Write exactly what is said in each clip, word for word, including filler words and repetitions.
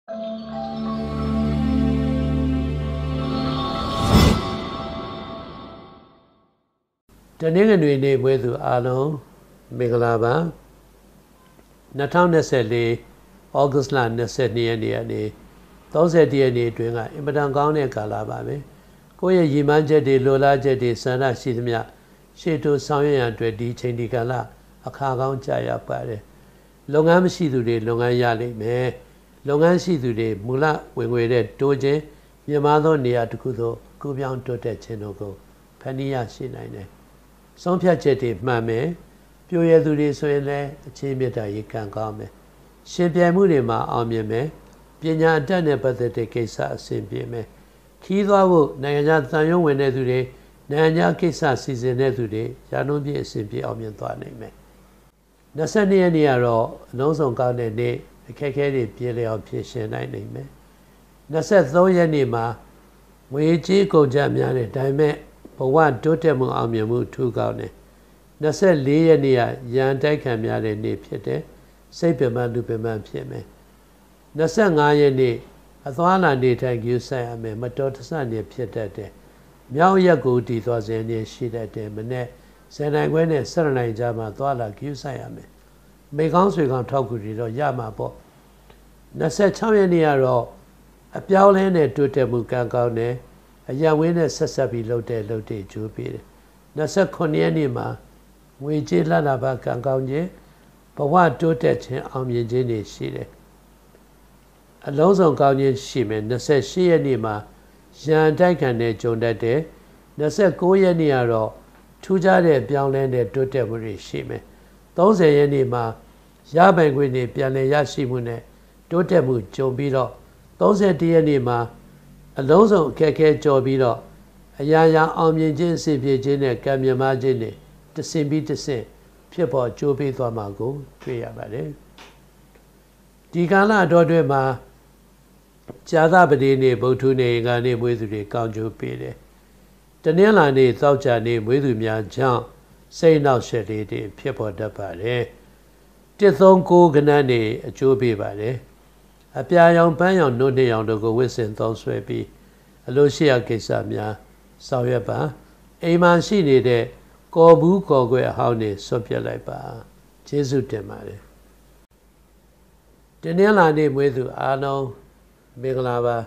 တနင်္ဂနွေနေ့ပွဲသူအားလုံးမင်္ဂလာပါနှစ်ထောင်နှစ်ဆယ်လေးဩဂုတ်လနှစ်ဆယ်နှစ်ရက်နေ့ကနေသုံးဆယ်တစ်ရက်နေ့အတွင်းကအင်မတန်ကောင်းတဲ့ကာလပါပဲကိုယ့်ရဲ့ရည်မှန်းချက်တွေလိုလားချက်တွေဆန္ဒရှိသမျှရှေ့တိုးဆောင်ရွက်ရန်အတွက်ဒီချိန်ဒီကာလအခါကောင်းကြာရပါတယ်လုပ်ငန်းမရှိသူတွေလုပ်ငန်းရလိမ့်မယ်လုပ်ငန်းရှိသူတွေမူလဝင်ငွေတဲ့တိုးခြင်းမြင့်မားသောနေရာတစ်ခုသို့ကူးပြောင်းတိုးတက်ခြင်းတို့ကိုဖန်တီးရရှိနိုင်တယ်ဆုံးဖြတ်ချက်တွေမှန်မယ်ပြိုရသူတွေဆိုရင်လည်းအခြေမြတ်တာရေကံကောင်းမယ်ရှင်ပြိုင်မှုတွေမှာအောင်မြင်မယ်ပညာအတတ်နဲ့ပတ်သက်တဲ့ကိစ္စအဆင်ပြေမယ်ခီးသွားဖို့နိုင်ငံခြားသံရုံးဝင်တဲ့သူတွေနိုင်ငံခြားကိစ္စစီစဉ်တဲ့သူတွေရာနှုန်းပြည့်အဆင်ပြေအောင်မြင်သွားနိုင်မယ်နှစ်ဆယ်နှစ်ရက်နေ့ကတော့အလုံးစုံကောင်းတဲ့နေ့အခက်အခဲတွေပြေလည်အောင်ဖြေရှင်းနိုင်နိုင်မယ်နှစ်ဆယ်သုံးရက်နေ့မှာငွေကြေးကုန်ကျများတဲ့ဒါပေမဲ့ဘဝတိုးတက်မှုအောင်မြင်မှုထူးကောင်းတယ်နှစ်ဆယ်လေးရက်နေ့ကရန်တိုက်ခံများတဲ့နေ့ဖြစ်တယ်စိတ်ပင်ပန်းလူပင်ပန်းဖြစ်မယ်နှစ်ဆယ်ငါးရက်နေ့အသွားလာနေထိုင်ကြိုးဆိုင်ရမယ်မတော်တဆနေ့ဖြစ်တတ်တယ်မြောက်ရက်ကိုတည်သွားစဉ်နေ့ရှိတတ်တယ်မနေ့ဆယ်နိုင်ခွဲနဲ့ဆယ်နိုင်ကြားမှာသွားလာကြိုးဆိုင်ရမယ်မိကောင်းဆွေကောင်းထောက်ကူတွေတော့ရမှာပေါ့နှစ်ဆယ်ခြောက်ရက်နေ့ကတော့အပြောင်းလဲနဲ့တိုးတက်မှုကံကောင်းတယ်အရာဝင်းနဲ့ဆက်ဆက်ပြီးလှုပ်တဲ့လှုပ်တဲ့ကျိုးပေးတယ်နှစ်ဆယ်ခုနှစ်ရက်နေ့မှာငွေကြေးလှလှပါကံကောင်းခြင်းဘဝတိုးတက်ခြင်းအောင်မြင်ခြင်းတွေရှိတယ်အလုံးစုံကောင်းခြင်းရှိမယ်နှစ်ဆယ်ရှစ်ရက်နေ့မှာရန်တိုက်ခံတဲ့ဂျုံတတ်တယ်နှစ်ဆယ်ကိုးရက်နေ့ကတော့ထူးခြားတဲ့ပြောင်းလဲတဲ့တိုးတက်မှုတွေရှိမယ်သုံးဆယ်ရက်နေ့မှာရပိုင်ခွင့်တွေပြန်လည်ရရှိမှုနဲ့တိုးတက်မှုကြုံပြီးတော့သုံးဆယ်တစ်ရက်နေ့မှာအလုံးစုံအခက်အခဲကြော်ပြီးတော့အရာရာအောင်မြင်ခြင်းအစီအပြေခြင်းနဲ့ကံမြမခြင်းတွေတဆင်ပြီးတဆင်ဖြစ်ပေါ်ကြိုးပေးသွားမှာကိုတွေ့ရပါတယ်ဒီကာလတော်တွင်မှာဇာသပတိနေ့ဗုဒ္ဓနေ့ငါနေ့မွေးသူတွေကောင်းကျိုးပေးတယ်တနင်္လာနေ့သောကြာနေ့မွေးသူများကြောင့်စိတ်နှောက်ယှက်လေးတွေဖြစ်ပေါ်တတ်ပါတယ်တစ်သုံးကိုးကဏ္ဍနေ့အကျိုးပေးပါတယ်အပြာရောင်ပန်းရောင်နှုတ်နှစ်ရောင်တို့ကိုဝစ်စင်သုံးဆွဲပြီးအလို့ရှိရကိစ္စများဆောင်ရွက်ပါအိမ်မှာရှိနေတဲ့ကော်ဘူးကော်ခွဲအဟောင်းနေဆွတ်ပြလိုက်ပါကျေးဇူးတင်ပါတယ်ဒီနေ့လာနေမွေးသူအားလုံးမင်္ဂလာပါ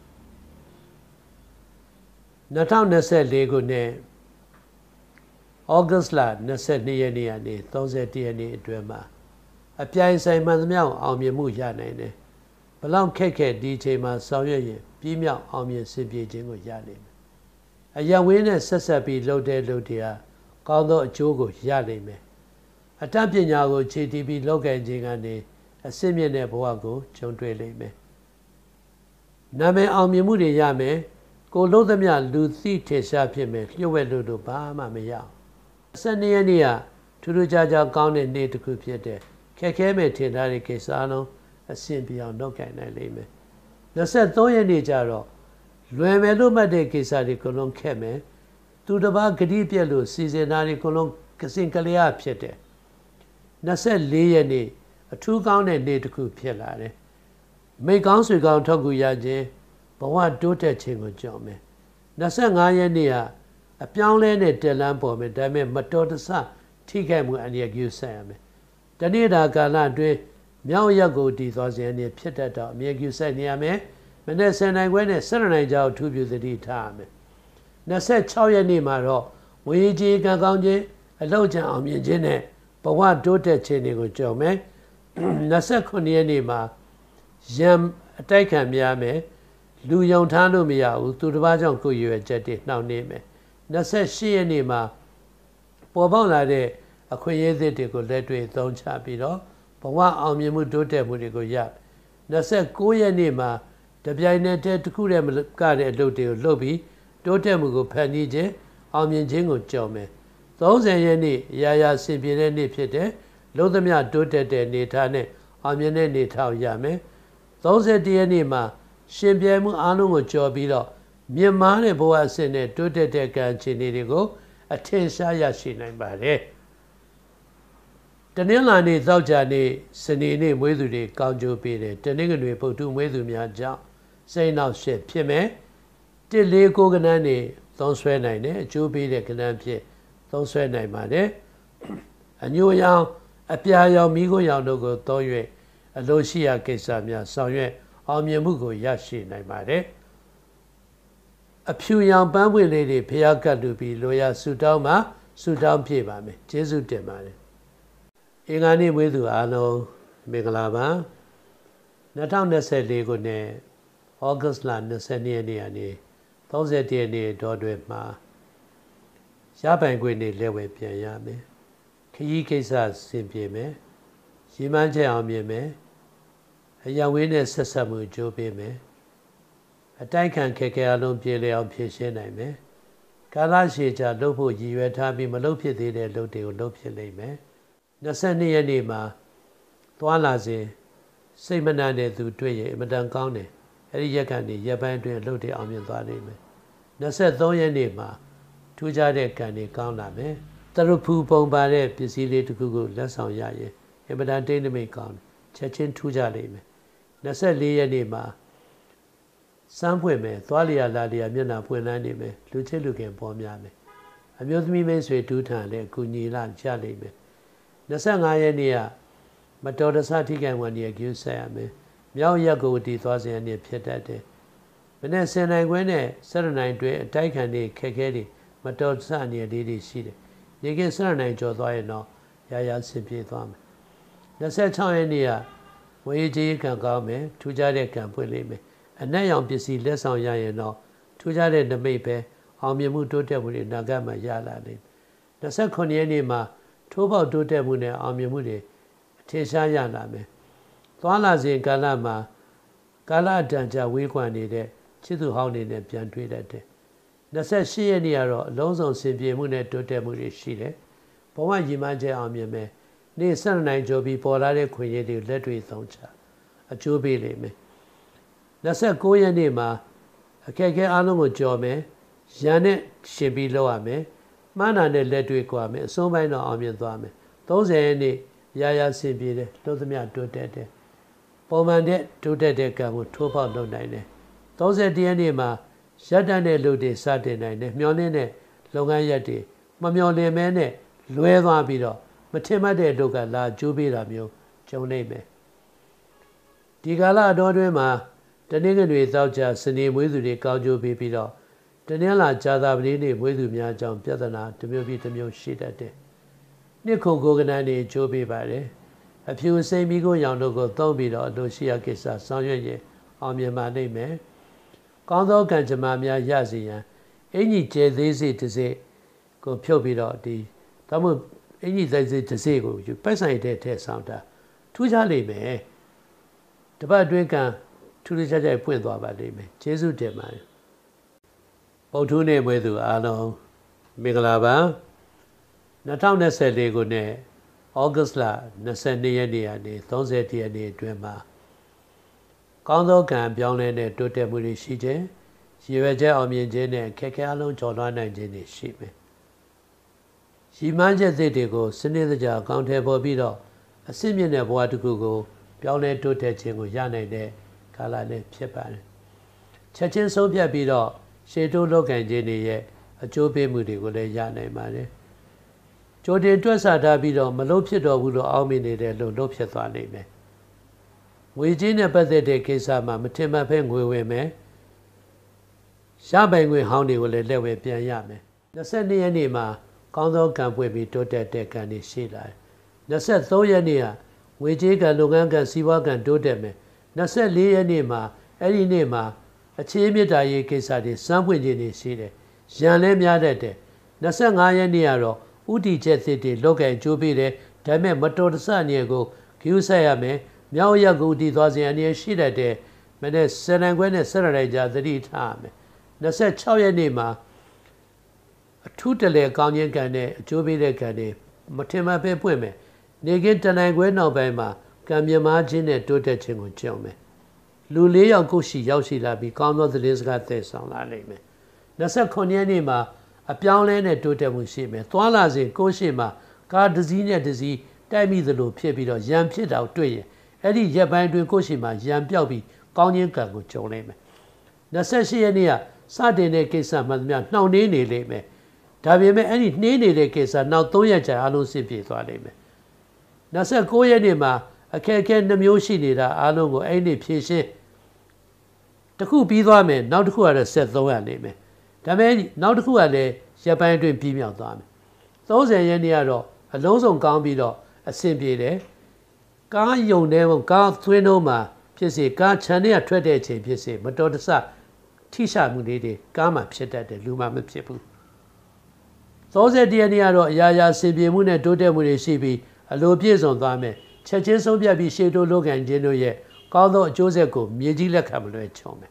နှစ်ထောင်နှစ်ဆယ်လေးခုနှစ်ဩဂုတ်လနှစ်ဆယ်နှစ်ရက်နေ့ကနေသုံးဆယ်တစ်ရက်နေ့အတွင်းမှာအပြိုင်ဆိုင်မှန်သမျှအောင်မြင်မှုရနိုင်တယ်ဘလောက်ခက်ခဲဒီအချိန်မှာဆောင်ရွက်ရင်ပြီးမြောက်အောင်မြင်စစ်ပြေခြင်းကိုရနိုင်မယ်အရဝင်းနဲ့ဆက်ဆက်ပြီးလှုပ်တဲ့လှုပ်တဲ့ဟာကောင်းသောအကျိုးကိုရနိုင်မယ်အတတ်ပညာကိုခြေတည်ပြီးလောက်ကင်ခြင်းကနေအစစ်မြင့်တဲ့ဘဝကိုကြုံတွေ့လိမ့်မယ်နာမည်အောင်မြင်မှုတွေရမယ်ကိုလို့သမျှလူသိထင်ရှားဖြစ်မယ်လျှို့ဝှက်လို့တော့ဘာမှမရအောင်အစနေရနေ့ကထူးထူးခြားခြားကောင်းတဲ့နေ့တစ်ခုဖြစ်တဲ့ခက်ခဲမဲ့ထင်ထားတဲ့ကိစ္စအလုံးအဆင်ပြေအောင်လုပ်ကိုင်နိုင်လိမ့်မယ်နှစ်ဆယ်သုံးရက်နေ့ကျတော့လွယ်မယ်လို့မှတ်တဲ့ကိစ္စတွေကိုလုံးခက်မယ်သူတစ်ပါးဂတိပြက်လို့စီစဉ်တာတွေကိုလုံးကစင်ကလေးအဖြစ်တယ်နှစ်ဆယ်လေးရက်နေ့အထူးကောင်းတဲ့နေ့တစ်ခုဖြစ်လာတယ်မိကောင်းဆွေကောင်းထောက်ကူရခြင်းဘဝတိုးတက်ခြင်းကိုကြော်မယ်နှစ်ဆယ်ငါးရက်နေ့ကအပြောင်းလဲနဲ့တက်လန်းပေါ်မယ်ဒါပေမဲ့မတော်တဆထိခိုက်မှုအန္တရာယ်ကြီးဆက်ရမယ်တနေ့တာကာလအတွင်းမြောက်ရက်ကိုတည်သွားခြင်းနဲ့ဖြစ်တတ်တော့အမြဲကျဆက်နေရမယ်မနေ့ဆယ်နိုင်ခွဲနဲ့ဆယ်နိုင်ကြောင်ထူးပြသတိထားရမယ်နှစ်ဆယ်ခြောက်ရက်နေ့မှာတော့ဝေကြီးကံကောင်းခြင်းအလောက်ချံအောင်မြင်ခြင်းနဲ့ဘဝတိုးတက်ခြင်းတွေကိုကြော်မယ်နှစ်ဆယ်ခုနှစ်ရက်နေ့မှာရံအတိုက်ခံများမယ်လူယုံထားလို့မရဘူးသူတစ်ပါးကြောင့်ကိုယ်ရွယ်ချက်တွေနှောင့်နှေးမယ်နှစ်ဆယ်ရှစ်ရက်နေ့မှာပေါ်ပေါက်လာတဲ့အခွင့်အရေးတွေကိုလက်တွေ့သုံးချပြီးတော့ဘဝအောင်မြင်မှုတိုးတက်မှုတွေကိုရနှစ်ဆယ်ကိုးရက်နေ့မှာတပြိုင်နက်တည်းတစ်ခုတည်းမကတဲ့အလုပ်တွေကိုလုပ်ပြီးတိုးတက်မှုကိုဖန်တီးခြင်းအောင်မြင်ခြင်းကိုကြော်မယ်သုံးဆယ်ရက်နေ့ရာရာဆင်ပြေတဲ့နေ့ဖြစ်တဲ့လုံးသမျှတိုးတက်တဲ့နေထားနဲ့အောင်မြင်တဲ့နေထားရမယ်သုံးဆယ်တစ်ရက်နေ့မှာရှင်ပြိုင်မှုအားလုံးကိုကြော်ပြီးတော့မြင့်မားတဲ့ဘဝအဆင့်နဲ့တိုးတက်တဲ့ကံခြေနေတွေကိုအထင်ရှားရရှိနိုင်ပါတယ်တနင်္လာနေ့သောကြာနေ့စနေနေ့မွေးသူတွေကောင်းကျိုးပေးတယ်တနင်္ဂနွေပုထုမွေးသူများကြောင့်စိတ်နှောက်ရှက်ဖြစ်မယ်တစ်လေးကိုကနန်းနေသုံးဆွဲနိုင်တယ်အကျိုးပေးတဲ့ကနန်းဖြစ်သုံးဆွဲနိုင်ပါတယ်အညိုရောင်အပြာရောင်မိခိုးရောင်တို့ကိုသုံး၍အလိုရှိရာကိစ္စများဆောင်ရွက်အောင်မြင်မှုကိုရရှိနိုင်ပါတယ်အဖြူရောင်ပန်းပွင့်လေးတွေဖျားကတ်လူပြီးလိုရာဆူတောင်းမှာဆူတောင်းပြပါမယ်ကျေးဇူးတင်ပါတယ်အင်္ဂါနေ့မွေးသူအားလုံးမင်္ဂလာပါ၂၀၂၄ခုနှစ်ဩဂတ်လ၂၂ရက်နေ့ကနေ၃၁ရက်နေ့တော်တွင်မှာရပိုင်ခွင့်နေလက်ဝဲပြန်ရမယ်ခရီးကိစ္စဆင်ပြေမယ်ရည်မှန်းချက်အောင်မြင်မယ်အရာဝင်းနဲ့ဆက်ဆက်မှုကြိုးပေးမယ်အတိုက်ခံခက်ခဲအလုံးပြေလည်အောင်ဖြည့်ရှင်းနိုင်မယ်ကာလရှည်ကြာလုပ်ဖို့ရည်ရွယ်ထားပြီးမလုပ်ဖြစ်သေးတဲ့လုပ်တွေကိုလုပ်ဖြစ်လိမ့်မယ်၂၂ရက်နေ့မှာသွားလာစဉ်စိတ်မနှံတဲ့သူတွေ့ရင်အမတန်ကောင်းတယ်အဲ့ဒီရက်ကနေရက်ပိုင်းအတွင်းလှုပ်တဲ့အောင်မြင်သွားနိုင်မယ်၂၃ရက်နေ့မှာထူးခြားတဲ့ကံတွေကောင်းလာမယ်တရဖူပုံပါတဲ့ပစ္စည်းလေးတစ်ခုကိုလက်ဆောင်ရရင်အမတန်တိတ်နမိတ်ကောင်းချက်ချင်းထူးခြားလိမ့်မယ်၂၄ရက်နေ့မှာစမ်းဖွင့်မယ်သွားလျာလာလျာမျက်နှာဖွင့်လန်းနေမယ်လူချစ်လူခင်ပေါ်များမယ်အမျိုးသမီးမိတ်ဆွေဒူးထန်လည်းကုညီလာကြလိမ့်မယ်၂၅ရက်နေ့ကမတော်တဆထိခိုက်ဝင်ရကျူးဆက်ရမယ်မြောက်ရက်ကိုတည်သွားစဉ်အနေဖြစ်တတ်တယ်မနေ့စင်နိုင်ခွင်းနဲ့စရနိုင်တွင်အတိုက်ခံတွေခက်ခဲတွေမတော်တဆအနေလေးတွေရှိတယ်ဒီကစရနိုင်ကျော်သွားရင်တော့ရာရာဆင်ပြေသွားမယ်၂၆ရက်နေ့ကဝေကြီးကံကောင်းမယ်ထူးခြားတဲ့ကံဖွင့်လိမ့်မယ်အနက်ရောင်ပစ္စည်းလက်ဆောင်ရရင်တော့ထူးခြားတဲ့နမိတ်ပဲအောင်မြင်မှုတိုးတက်မှုတွေနာဂတ်မှာရလာလိမ့်မယ်၂၉ရက်နေ့မှာထိုးပေါက်တိုးတက်မှုနဲ့အောင်မြင်မှုတွေအထင်ရှားရလာမယ်သွားလာစဉ်ကာလမှာကာလတန်ကြာဝေးကွာနေတဲ့ချစ်သူဟောင်းတွေနဲ့ပြန်တွေ့တတ်တယ်၂၈ရက်နေ့ကတော့အလုံးစုံဆင်ပြေမှုနဲ့တိုးတက်မှုတွေရှိတယ်ဘဝရည်မှန်းချက်အောင်မြင်မယ်နေ့စနေနိုင်ကြပြီးပေါ်လာတဲ့ခွင့်ရည်တွေလက်တွေ့သုံးချအကျိုးပေးလိမ့်မယ်၂၉ရက်နေ့မှာအခက်အခဲအလုံးကိုကြော်မယ်ရန်နဲ့ရှင်ပြီးလောက်ရမယ်မှန်းတာနဲ့လက်တွေ့ကွာမယ်အဆုံးပိုင်းတော့အောင်မြင်သွားမယ်၃၀ရက်နေ့ရာရာဆင်ပြေတယ်လို့သမျှတိုးတက်တယ်ပုံမှန်တဲ့တိုးတက်တဲ့ကံကိုထိုးပေါက်လုပ်နိုင်တယ်၃၁ရက်နေ့မှာရက်တန်းတဲ့လူတွေစတင်နိုင်တယ်မျောလင်းတဲ့လုပ်ငန်းရက်တွေမမျောလင်မဲနဲ့လွဲသွားပြီးတော့မထင်မှတ်တဲ့လူကလာကျိုးပေးတာမျိုးကြုံနိုင်မယ်ဒီကာလအတော်တွင်မှာတနင်္ဂနွေသောကြာစနေမွေးသူတွေကောင်းကျိုးပေးပြီးတော့တနင်္လာကြာသပတေးနေ့မွေးသူများကြောင့်ပြဿနာတစ်မျိုးပြီးတစ်မျိုးရှိတတ်တယ်နှစ်ခုကိုကနန်းတွေကျိုးပေးပါတယ်အဖြူစိမ်မီကိုရောင်တို့ကိုသုံးပြီးတော့အလိုရှိရာကိစ္စဆောင်ရွက်ရင်အောင်မြင်ပါလိမ့်မယ်ကောင်းသောကံကြမ္မာများရစေရန်အင်ကြီးကျဲသေးစေတစ်စိကိုဖြုတ်ပြီးတော့ဒီဒါမှမဟုတ်အင်ကြီးသေးစေတစ်စိကိုယူပိုက်ဆိုင်တဲ့ထဲဆောင်တာထူးခြားလိမ့်မယ်တပတ်အတွင်းကံထူးထူးခြားခြားပွင့်သွားပါလိမ့်မယ်ကျေးဇူးတင်ပါတယ်ပုထုနေ့မွေးသူအားလုံးမင်္ဂလာပါ၂၀၂၄ခုနှစ်ဩဂတ်လ၂၂ရက်နေ့ကနေ၃၁ရက်နေ့အတွင်းမှာကောင်းသောကံပြောင်းလဲတဲ့တိုးတက်မှုတွေရှိခြင်းရည်ရွယ်ချက်အောင်မြင်ခြင်းနဲ့ခက်ခဲအလုံးကျော်လွှားနိုင်ခြင်းတွေရှိမယ်ရည်မှန်းချက်တွေကိုစနစ်တကျအကောင့်ထဲပေါ်ပြီးတော့အစစ်မြင့်တဲ့ဘဝတစ်ခုကိုပြောင်းလဲတိုးတက်ခြင်းကိုရနိုင်တဲ့ကာလလည်းဖြစ်ပါတယ်ချက်ချင်းဆုံးဖြတ်ပြီးတော့ရှေ့တိုးလုပ်ကံခြင်းတွေရဲ့အကျိုးပေးမှုတွေကိုလည်းရနိုင်ပါတယ်ကြိုတင်တွက်ဆထားပြီးတော့မလုပ်ဖြစ်တော့ဘူးလို့အောက်မေ့နေတဲ့လို့လုပ်ဖြစ်သွားနိုင်မယ်ငွေကြေးနဲ့ပတ်သက်တဲ့ကိစ္စမှာမထင်မှတ်ဖဲငွေဝင်မယ်ရပိုင်ငွေဟောင်းတွေကိုလည်းလက်ဝဲပြန်ရမယ်၂၂ရက်နေ့မှာကောင်းသောကံပွင့်ပြီးတိုးတက်တဲ့ကံတွေရှိလာတယ်၂၃ရက်နေ့ကငွေကြေးကံလုပ်ငန်းကံစီးပွားကံတိုးတက်မယ်၂၄ရက်နေ့မှာအဲ့ဒီနေ့မှာအခြေမြစ်တာရေးကိစ္စတွေစမ်းပွင့်ခြင်းတွေရှိတယ်ရန်လည်းများတတ်တယ်၂၅ရက်နေ့ကတော့ဥတီချက်သစ်တွေလောက်ကဲကျိုးပေးတယ်ဒါပေမဲ့မတော်တဆနေကိုဂရုစိုက်ရမယ်မြောက်ရက်ကိုတည်သွားစဉ်အနေရှိတတ်တဲ့မနေ့စရန်ခွဲနဲ့စရရိုက်ကြသတိထားရမယ်၂၆ရက်နေ့မှာအထူးတလဲကောင်းခြင်းကံနဲ့အကျိုးပေးတဲ့ကံတွေမထင်မှတ်ပဲပွင့်မယ်နေကင်းတနိုင်ခွဲနောက်ပိုင်းမှာကံမြမာခြင်းနဲ့တိုးတက်ခြင်းကိုကြုံမယ်လူလေးယောက်ကိုရှိရောက်ရှိလာပြီးကောင်းသောသတင်းစကားသယ်ဆောင်လာလိမ့်မယ်၂၉ရက်နေ့မှာအပြောင်းလဲနဲ့တိုးတက်မှုရှိမယ်သွားလာစဉ်ကိုရှိမှာကားတစ်စီးနဲ့တစ်စီးတိုက်မိသလိုဖြစ်ပြီးတော့ရံဖြစ်တာတွေ့ရင်အဲ့ဒီရက်ပိုင်းတွင်ကိုယ့်ရှိမှာရံပြောက်ပြီးကောင်းခြင်းကံကိုကြုံလိမ့်မယ်28ရက်နေ့ကစတင်တဲ့ကိစ္စမှန်သမျှနှောင့်နှေးနေလိမ့်မယ်ဒါပေမဲ့အဲ့ဒီနှေးနေတဲ့ကိစ္စနောက်3ရက်ကြာအလုံးစစ်ပြေသွားလိမ့်မယ်29ရက်နေ့မှာအခက်အခဲနှမျိုးရှိနေတာအားလုံးကိုအဲ့ဒီဖြည့်ရှင်းတစ်ခုပြီးသွားမယ်နောက်တစ်ခုကတော့ဆက်သုံးရလိမ့်မယ်ဒါပေမဲ့နောက်တစ်ခုကလည်းရက်ပိုင်းအတွင်းပြီးမြောက်သွားမယ်30ရက်နေ့ကတော့အလုံးစုံကောင်းပြီးတော့အဆင်ပြေတယ်ကားယုံတဲ့ဘုံကားသွင်းတော့မှဖြစ်စေကားခြံထဲကထွက်တဲ့အချိန်ဖြစ်စေမတော်တဆထိရှမှုလေးတွေကားမှာဖြစ်တတ်တယ်လူမှမဖြစ်ဘူး30ရက်နေ့ကတော့အရာရာအဆင်ပြေမှုနဲ့တိုးတက်မှုတွေရှိပြီးအလိုပြည့်စုံသွားမယ်ချက်ချင်းဆုံးဖြတ်ပြီးရှေ့တိုးလုပ်ကင်ခြင်းတို့ရဲ့ကောင်းသောအကျိုးဆက်ကိုမြေကြီးလက်ခံမလွဲချုံမယ်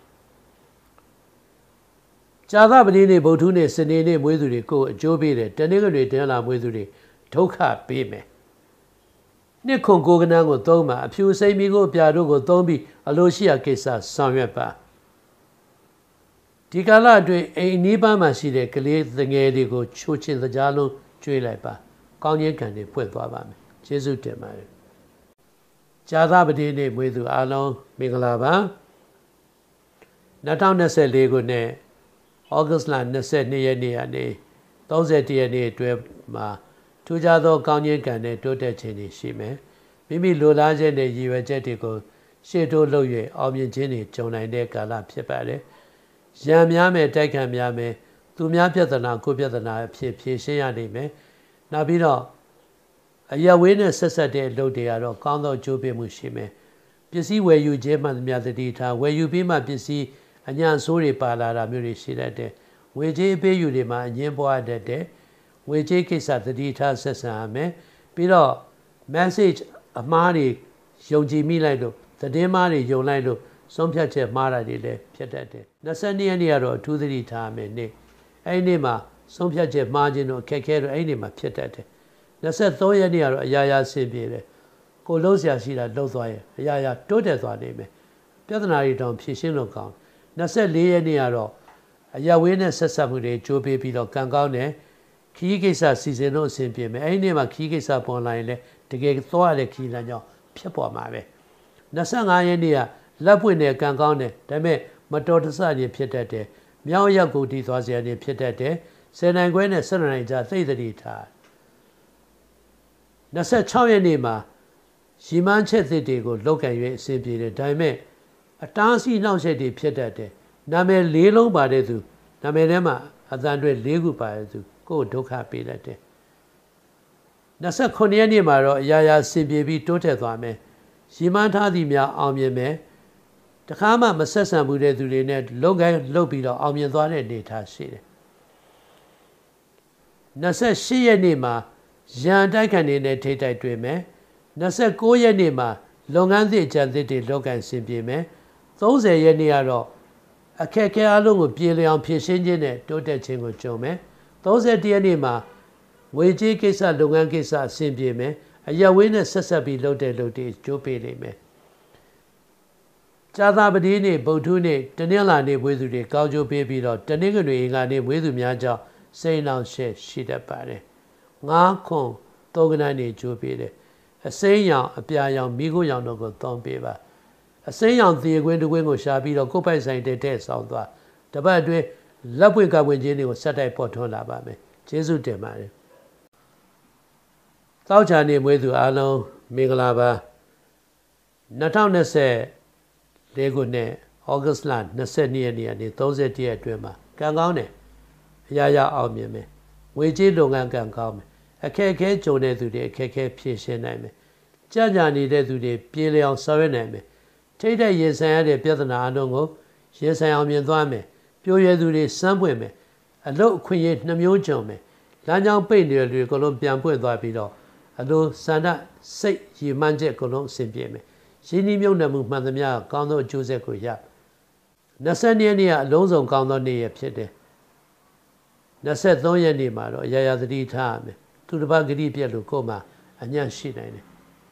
ဇာသပတိနေ့ဗုဒ္ဓနေ့စနေနေ့မွေးသူတွေကိုအကျိုးပေးတယ်တနေ့ကတွေတင်လာမွေးသူတွေဒုက္ခပေးမယ်နှစ်ခွန်ကိုကနန်းကိုသုံးပါအဖြူစိမ့်မီကိုပြာတို့ကိုသုံးပြီးအလိုရှိရာကိစ္စဆောင်ရွက်ပါဒီကာလအတွင်းအိမ်နီးပန်းမှာရှိတဲ့ကလေးငယ်တွေကိုချိုးချင်သကြားလုံးကျွေးလိုက်ပါကောင်းခြင်းကံတွေဖွင့်သွားပါမယ်ကျေးဇူးတင်ပါတယ်ဇာသပတိနေ့မွေးသူအားလုံးမင်္ဂလာပါ2024ခုနှစ်ဩဂတ်လ22ရက်နေ့ကနေ31ရက်နေ့အတွင်းမှာထူးခြားသောကောင်းခြင်းကံနဲ့တိုးတက်ခြင်းတွေရှိမယ်မိမိလိုလားချက်နဲ့ရည်ရွယ်ချက်တွေကိုရှေ့တိုးလုပ်၍အောင်မြင်ခြင်းတွေကြုံနိုင်တဲ့ကာလဖြစ်ပါတယ်ရံများမယ်တိုက်ခံများမယ်သူများပြဿနာကိုပြဿနာအဖြစ်ဖြေရှင်းရနိုင်မယ်နောက်ပြီးတော့အရဝေးနဲ့ဆက်ဆက်တဲ့အလုပ်တွေကတော့ကောင်းသောအကျိုးပေးမှုရှိမယ်ပစ္စည်းဝယ်ယူခြင်းမှများသတိထားဝယ်ယူပြီးမှပစ္စည်းအညာဆိုးတွေပါလာတာမျိုးတွေရှိတတ်တယ်ဝေကြေးအပေးယူတွေမှာအငင်းပွားတတ်တယ်ဝေကြေးကိစ္စသတိထားဆက်ဆံရမယ်ပြီးတော့ message အမှားတွေယုံကြည်မိလိုက်လို့သတင်းမှားတွေယုံလိုက်လို့ဆုံးဖြတ်ချက်မှားတာတွေလည်းဖြစ်တတ်တယ်22ရက်နေ့ကတော့အထူးသတိထားရမယ်နေ့အဲ့ဒီနေ့မှာဆုံးဖြတ်ချက်မှားခြင်းတို့အခက်အခဲတို့အဲ့ဒီနေ့မှာဖြစ်တတ်တယ်23ရက်နေ့ကတော့အရာရာဆင်ပြေတယ်ကိုလုံးဆရာရှိတာလှုပ်သွားရင်အရာရာတိုးတက်သွားနေမယ်ပြဿနာတွေတောင်ဖြေရှင်းလို့ကောင်း24ရက်နေ့ကတော့အရာဝေးနဲ့ဆက်ဆက်မှုတွေကြိုးပေးပြီးတော့ကံကောင်းတယ်ခီးကိစ္စစီစဉ်လို့အဆင်ပြေမယ်အဲ့ဒီနေ့မှာခီးကိစ္စပေါ်လာရင်လည်းတကယ်သွားရတဲ့ခီးလမ်းကြောင်းဖြစ်ပေါ်မှာပဲ25ရက်နေ့ကလက်ပွင့်နဲ့ကံကောင်းတယ်ဒါပေမဲ့မတော်တဆခြင်းဖြစ်တတ်တယ်မြောက်ရောက်ကိုတည်သွားစရာတွေဖြစ်တတ်တယ်ဆယ်နိုင်ခွဲနဲ့ဆယ်နိုင်ကြားသိသတိထား26ရက်နေ့မှာရီမန်းချက်သစ်တွေကိုလောက်ကန်၍အဆင်ပြေတယ်ဒါပေမဲ့အတားအဆီးနှောက်ယှက်တွေဖြစ်တတ်တယ်နာမည်လေးလုံးပါတဲ့သူနာမည်ထဲမှာအသံတွေလေးခုပါတဲ့သူကိုယ်ဒုက္ခပေးတတ်တယ်29ရက်နေ့မှာတော့အရာရာဆင်ပြေပြီးတိုးတက်သွားမယ်ရီမန်းထားသည်များအောင်မြင်မယ်တခါမှမဆက်ဆံဘူးတဲ့သူတွေနဲ့လုံကိုင်းလှုပ်ပြီးတော့အောင်မြင်သွားတဲ့အနေထားရှိတယ်28ရက်နေ့မှာရန်တိုက်ခံနေတဲ့ထိတ်တိုက်တွေ့မယ်29ရက်နေ့မှာလုပ်ငန်းသစ်အကြံသစ်တွေလုပ်ကိုင်ဆင်ပြေမယ်30ရက်နေ့ကတော့အခက်အခဲအလုံးကိုပြေလည်အောင်ဖြည့်ရှင်းခြင်းနဲ့တိုးတက်ခြင်းကိုကြုံမယ်31ရက်နေ့မှာဝေကြေးကိစ္စလုပ်ငန်းကိစ္စအဆင်ပြေမယ်အရဝေးနဲ့ဆက်ဆက်ပြီးလုပ်တဲ့လုပ်တွေကြိုးပေးနိုင်မယ်ဇာသပတိနေ့ဗုဒ္ဓနေ့တနင်္လာနေ့မွေးသူတွေကောင်းကျိုးပေးပြီးတော့တနင်္ဂနွေအင်္ဂါနေ့မွေးသူများကြောင့်စိတ်နှောင့်ယှက်ရှိတတ်ပါတယ်ငါးခွန်သုံးကဏ္ဍနေကြိုးပေးတယ်အစိမ်းရောင်အပြာရောင်မိခိုးရောင်တို့ကိုသုံးပေးပါအစိမ်းရောင်သေခွင်းတစ်ခွင်းကိုရှာပြီးတော့ကိုယ်ပိုက်ဆိုင်တဲ့တဲ့ဆောင်သွားတပတ်အတွင်းလက်ပွင့်ကပွင့်ခြင်းတွေကိုဆက်တိုက်ပေါ်ထွန်းလာပါမယ်ကျေးဇူးတင်ပါတယ်သောကြာနေ့မွေးသူအားလုံးမင်္ဂလာပါ2024ခုနှစ်ဩဂတ်လ22ရက်နေ့ကနေ31ရက်အတွင်းမှာကံကောင်းတယ်အရာရာအောင်မြင်မယ်ငွေကြေးလုပ်ငန်းကံကောင်းမယ်အခက်အခဲကြုံတဲ့သူတွေအခက်အခဲဖြေရှင်းနိုင်မယ်ကြကြနေတဲ့သူတွေပြေလည်အောင်ဆောင်ရွက်နိုင်မယ်ထိတ်တဲ့ရင်ဆိုင်ရတဲ့ပြဿနာအလုံးကိုရင်ဆိုင်အောင်မြင်သွားမယ်ပြိုရွယ်သူတွေစမ်းပွင့်မယ်အလုတ်အခွင့်အရေးနှမျိုးကြုံမယ်လမ်းကြောင်းပိတ်နေတဲ့လူတွေအကုန်လုံးပြန်ပွင့်သွားပြီးတော့အလိုစန္ဒစိတ်ရည်မှန်းချက်အကုန်လုံးအဆင်ပြေမယ်ရင်းနှီးမြှုပ်နှံမှုမှန်သမျှကောင်းသောအကျိုးဆက်ကိုရ22ရက်နေ့ကအလုံးစုံကောင်းသောနေ့ရဖြစ်တယ်23ရက်နေ့မှာတော့အရာရာသတိထားရမယ်သူတစ်ပါးဂတိပြက်လို့ကိုယ်မှာအညံ့ရှိနိုင်တယ်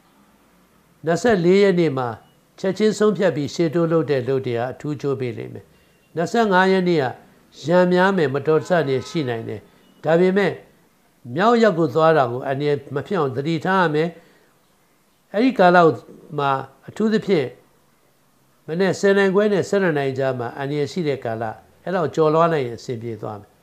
24ရက်နေ့မှာချက်ချင်းဆုံးဖြတ်ပြီးရှေ့တိုးလုပ်တဲ့လုပ်တရားအထူးကြိုးပေးလိမ့်မယ်25ရက်နေ့ကရံများမယ်မတော်တဆနေရှိနိုင်တယ်ဒါပေမဲ့မြောက်ရက်ကိုသွားတာကိုအနည်းမဖြစ်အောင်သတိထားရမယ်အဲ့ဒီကာလမှာအထူးသဖြင့်မနေ့ဆယ်နိုင်ခွဲနဲ့ဆယ်နှစ်နိုင်ကြားမှာအနည်းရှိတဲ့ကာလအဲ့တော့ကြော်လွှားနိုင်ရင်အဆင်ပြေသွားမယ်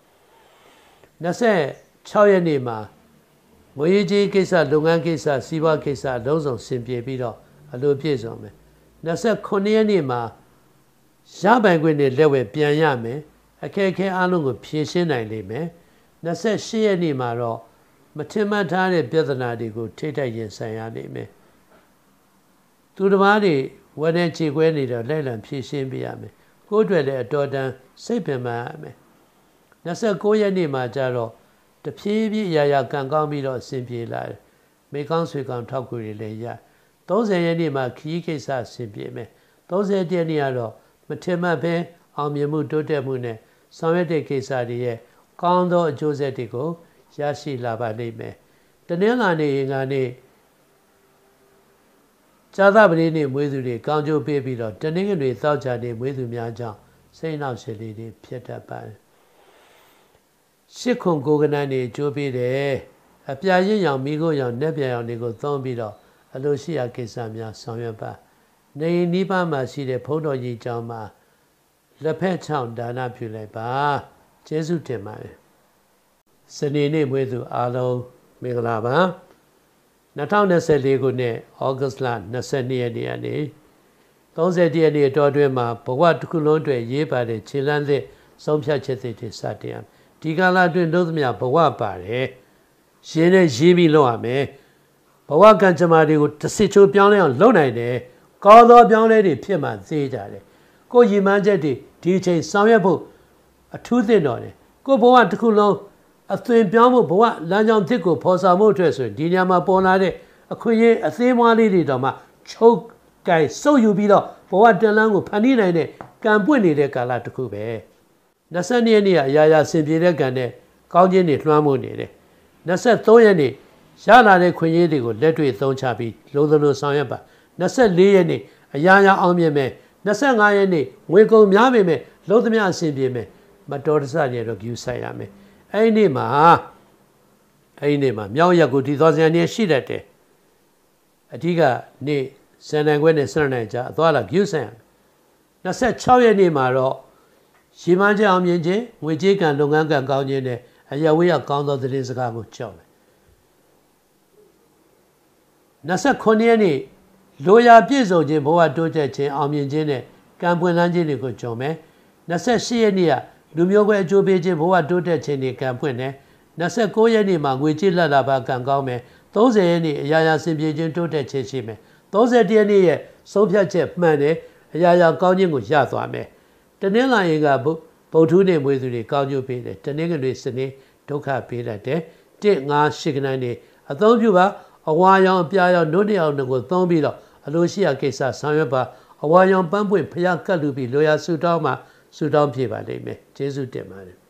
26ရက်နေ့မှာငွေကြေးကိစ္စလုပ်ငန်းကိစ္စစီးပွားကိစ္စအလုံးစုံဆင်ပြေပြီးတော့အလိုပြည့်စုံမယ်29ရက်နေ့မှာရပိုင်ခွင့်နဲ့လက်ဝဲပြန်ရမယ်အခက်အခဲအလုံးကိုဖြေရှင်းနိုင်လိမ့်မယ်28ရက်နေ့မှာတော့မထင်မှတ်ထားတဲ့ပြဿနာတွေကိုထိတိုက်ရင်ဆိုင်ရနိုင်မယ်သူတစ်ပါးတွေဝယ်နေခြေခွဲနေတော့လိုက်လံဖြေရှင်းပေးရမယ်ကိုယ်တွေ့လည်းအတော်တန်စိတ်ပင်ပန်းရမယ်29ရက်နေ့မှာကျတော့တဖြည်းဖြည်းအရာရာကံကောင်းပြီးတော့အဆင်ပြေလာတယ်မိကောင်းဆွေကောင်းထောက်ကူတွေလည်းရ30ရက်နေ့မှာခရီးကိစ္စအဆင်ပြေမယ်30ရက်နေ့ကတော့မထင်မှတ်ပဲအောင်မြင်မှုတိုးတက်မှုနဲ့ဆောင်ရွက်တဲ့ကိစ္စတွေရဲ့ကောင်းသောအကျိုးဆက်တွေကိုရရှိလာပါလိမ့်မယ်တနင်္လာနေ့ရင်ကနေဇာသပတိနေ့မွေးသူတွေကောင်းကျိုးပေးပြီးတော့တနင်္ဂနွေသောကြာနေ့မွေးသူများကြောင့်စိတ်နှောက်ယှက်လေးတွေဖြစ်တတ်ပါတယ်ရှစ်ခွန်ကိုကနန်းတွေကျိုးပေးတယ်အပြာရင့်ရောင်မိခိုးရောင်နှက်ပြန်ရောင်တွေကိုသုံးပြီးတော့အလိုရှိရာကိစ္စများဆောင်ရွက်ပါနေနီးပါးမှာရှိတဲ့ဘုန်းတော်ကြီးကျောင်းမှာလက်ဖက်ချောင်းဒါနပြုလိုက်ပါကျေးဇူးတင်ပါတယ်စနေနေ့မွေးသူအားလုံးမင်္ဂလာပါ2024ခုနှစ်ဩဂတ်လ22ရက်နေ့ကနေ30ရက်နေ့အတော်အတွင်းမှာဘဝတစ်ခုလုံးအတွက်ရေးပါတဲ့ခြေလမ်းသစ်ဆုံးဖြတ်ချက်တွေစတင်ရမယ်ဒီကာလအတွင်းတို့သမျှဘဝပါတယ်ရင်းနဲ့ရေးပြီးလုပ်ရမယ်ဘဝကံကြမ္မာတွေကိုတစ်စစ်ချိုးပြောင်းလဲအောင်လုပ်နိုင်တယ်ကောင်းသောပြောင်းလဲတွေဖြစ်မှသိကြတယ်ကိုယ်ရည်မှန်းချက်တွေဒီအချိန်ဆောင်ရွက်ဖို့အထူးသင့်တော်တယ်ကိုယ်ဘဝတစ်ခုလုံးအသွင်ပြောင်းဖို့ဘဝလမ်းကြောင်းသစ်ကိုဖော်ဆောင်ဖို့အတွက်ဆိုရင်ဒီညမှာပေါ်လာတဲ့အခွင့်အရေးအသေးမွှားလေးတွေတော့မှချုပ်ကင်စုပ်ယူပြီးတော့ဘဝတန်လန်းကိုဖန်တီးနိုင်တဲ့ကံပွင့်နေတဲ့ကာလတစ်ခုပဲ22ရက်နေ့ကအရာရာဆင်ပြေတဲ့ကံနဲ့ကောင်းခြင်းတွေလွှမ်းမိုးနေတယ်23ရက်နေ့ရလာတဲ့ခွင့်ရေးတွေကိုလက်တွေ့သုံးချပြီးလိုသလိုဆောင်ရွက်ပါ24ရက်နေ့အရာရာအောင်မြင်မယ်25ရက်နေ့ငွေကုန်များပေမဲ့လုံးသမျှအဆင်ပြေမယ်မတော်တဆတွေတော့ယူဆိုင်ရမယ်အဲ့ဒီနေ့မှာအဲ့ဒီနေ့မှာမြောက်ရက်ကိုဒီသောဇန်နေရှိတတ်တယ်အဓိကနေ့စံနိုင်ခွဲနဲ့စံနိုင်ကြအသွားလာယူဆိုင်ရမယ်26ရက်နေ့မှာတော့ရှီမန်းချက်အောင်မြင်ခြင်းငွေကြေးကံလုပ်ငန်းကံကောင်းခြင်းနဲ့အရာဝေးရကောင်းသောသတင်းစကားကိုကြောက်မယ်29ရက်နေ့လိုရာပြည့်စုံခြင်းဘဝတိုးတက်ခြင်းအောင်မြင်ခြင်းနဲ့ကံပွင့်လန်းခြင်းတွေကိုကြုံမယ်28ရက်နေ့ကလူမျိုးကွဲအကျိုးပေးခြင်းဘဝတိုးတက်ခြင်းတွေကံပွင့်တယ်29ရက်နေ့မှာငွေကြေးလက်လာပါကံကောင်းမယ်30ရက်နေ့အရာရာဆင်ပြေခြင်းတိုးတက်ခြင်းရှိမယ်31ရက်နေ့ရဲ့ဆုံးဖြတ်ချက်မှန်တယ်အရာရာကောင်းခြင်းကိုရသွားမယ်တနင်္လာရင်ကဗုဒ္ဓနေ့မွေးသူတွေကောင်းကျိုးပေးတယ်တနင်္ဂနွေစနေဒုက္ခပေးတတ်တယ်၁ ၅ ၈ကနိုင်နေအသုံးပြုပါအဝါရောင်အပြာရောင်နှုတ်ရောင်တွေကိုသုံးပြီးတော့အလိုရှိရာကိစ္စဆောင်ရွက်ပါအဝါရောင်ပန်းပွင့်ဖျားကတ်လူပြီးလိုရာဆူတောင်းမှာဆူတောင်းပြေပါလိမ့်မယ်ကျေးဇူးတင်ပါတယ်